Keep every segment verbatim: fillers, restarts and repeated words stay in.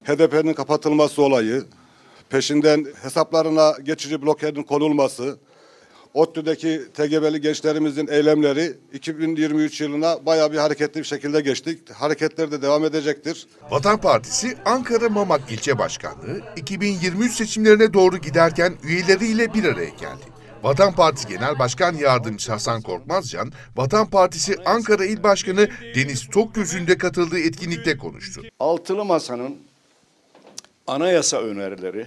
H D P'nin kapatılması olayı, peşinden hesaplarına geçici blokerin konulması, ODTÜ'deki T G B'li gençlerimizin eylemleri iki bin yirmi üç yılına bayağı bir hareketli bir şekilde geçtik. Hareketler de devam edecektir. Vatan Partisi Ankara Mamak İlçe Başkanlığı iki bin yirmi üç seçimlerine doğru giderken üyeleriyle bir araya geldi. Vatan Partisi Genel Başkan Yardımcısı Hasan Korkmazcan, Vatan Partisi Ankara İl Başkanı Deniz Tokgöz'ün de katıldığı etkinlikte konuştu. Altılı Masa'nın anayasa önerileri,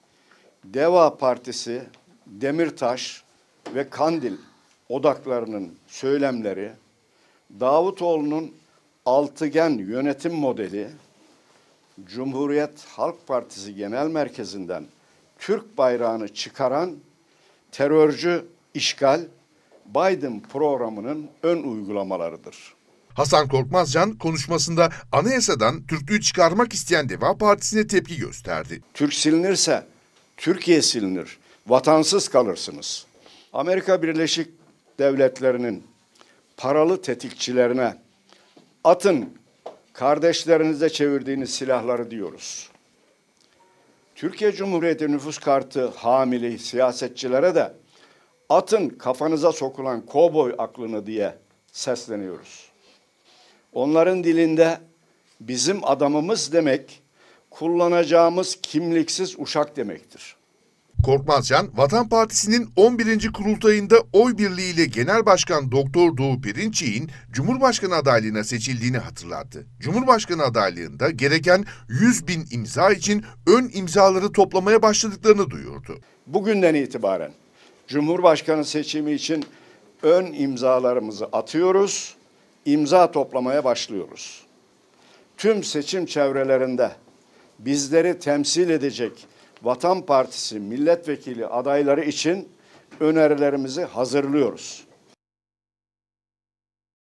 Deva Partisi, Demirtaş ve Kandil odaklarının söylemleri, Davutoğlu'nun altıgen yönetim modeli, Cumhuriyet Halk Partisi Genel Merkezi'nden Türk bayrağını çıkaran terörcü işgal, Biden programının ön uygulamalarıdır. Hasan Korkmazcan konuşmasında anayasadan Türklüğü çıkarmak isteyen Deva Partisi'ne tepki gösterdi. Türk silinirse Türkiye silinir, vatansız kalırsınız. Amerika Birleşik Devletleri'nin paralı tetikçilerine atın kardeşlerinize çevirdiğiniz silahları diyoruz. Türkiye Cumhuriyeti nüfus kartı hamili siyasetçilere de atın kafanıza sokulan kovboy aklını diye sesleniyoruz. Onların dilinde bizim adamımız demek, kullanacağımız kimliksiz uşak demektir. Korkmazcan, Vatan Partisi'nin on birinci kurultayında oy birliğiyle Genel Başkan Doktor Doğu Perinçek'in Cumhurbaşkanı adaylığına seçildiğini hatırlattı. Cumhurbaşkanı adaylığında gereken yüz bin imza için ön imzaları toplamaya başladıklarını duyurdu. Bugünden itibaren Cumhurbaşkanı seçimi için ön imzalarımızı atıyoruz, imza toplamaya başlıyoruz. Tüm seçim çevrelerinde bizleri temsil edecek Vatan Partisi milletvekili adayları için önerilerimizi hazırlıyoruz.